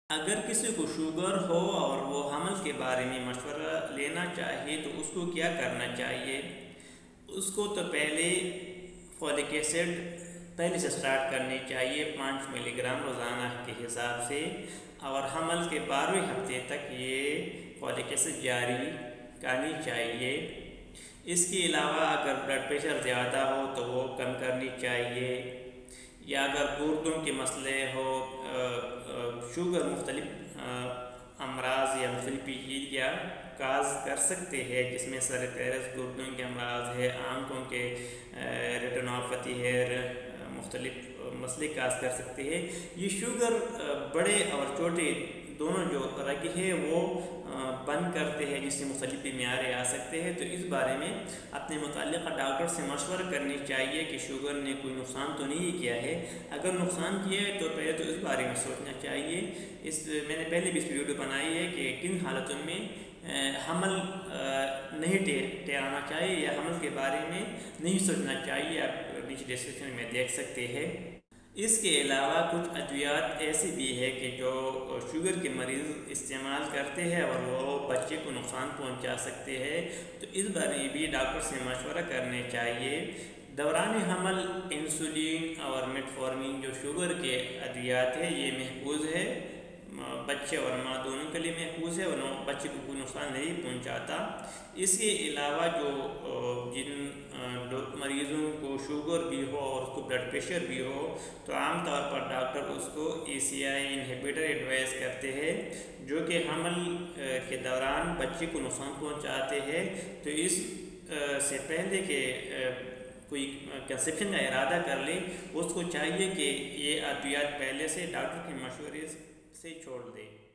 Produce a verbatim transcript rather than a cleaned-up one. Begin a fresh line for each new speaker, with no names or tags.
اگر کسی کو شوگر ہو اور وہ حمل کے بارے میں مشورہ لینا چاہیے تو اس کو کیا کرنا چاہیے؟ اس کو تو پہلے فولک ایسڈ پہلے سے سٹارٹ کرنی چاہیے پانچ ملی گرام روزانہ کے حساب سے، اور حمل کے بارہویں ہفتے تک یہ فولک ایسڈ جاری کرنی چاہیے۔ اس کے علاوہ اگر بلڈ پریشر زیادہ ہو تو وہ کم کرنی چاہیے، یا اگر گردوں کے مسئلے ہو، شوگر مختلف امراض یا مختلف پیچیدگیاں کاز کر سکتے ہیں، جس میں سر پیرس گردوں کے امراض ہے، آنکھوں کے ریٹینوپیتھی ہے، مختلف مسئلے کاز کر سکتے ہیں۔ یہ شوگر بڑے اور چھوٹے دونوں جو رگ ہے وہ بند کرتے ہیں، جس سے مختلف بیماریاں آ سکتے ہیں۔ تو اس بارے میں اپنے متعلقہ ڈاکٹر سے مشورہ کرنی چاہیے کہ شوگر نے کوئی نقصان تو نہیں کیا ہے۔ اگر نقصان کیا ہے تو پہلے تو اس بارے میں سوچنا چاہیے۔ اس میں نے پہلے بھی اس ویڈیو بنائی ہے کہ کن حالتوں میں حمل نہیں ٹھہرانا چاہیے یا حمل کے بارے میں نہیں سوچنا چاہیے، آپ نیچے ڈسکرپشن میں دیکھ سکتے ہیں۔ اس کے علاوہ کچھ ادویات ایسی بھی ہے کہ جو شوگر کے مریض استعمال کرتے ہیں اور وہ بچے کو نقصان پہنچا سکتے ہیں، تو اس بارے میں بھی ڈاکٹر سے مشورہ کرنے چاہیے۔ دوران حمل انسولین اور میٹفورمین جو شوگر کے ادویات ہیں یہ محفوظ ہے، بچے اور ماں دونوں کے لیے محفوظ ہے اور بچے کو کوئی نقصان نہیں پہنچاتا۔ اس کے علاوہ جو جن مریضوں کو شوگر بھی ہو اور اس کو بلڈ پریشر بھی ہو تو عام طور پر ڈاکٹر اس کو ای سی آئی انہیبیٹر ایڈوائز کرتے ہیں، جو کہ حمل کے دوران بچے کو نقصان پہنچاتے ہیں۔ تو اس سے پہلے کہ کوئی کنسیپشن کا ارادہ کر لے، اس کو چاہیے کہ یہ ادویات پہلے سے ڈاکٹر کے مشورے سے چھوڑ دے۔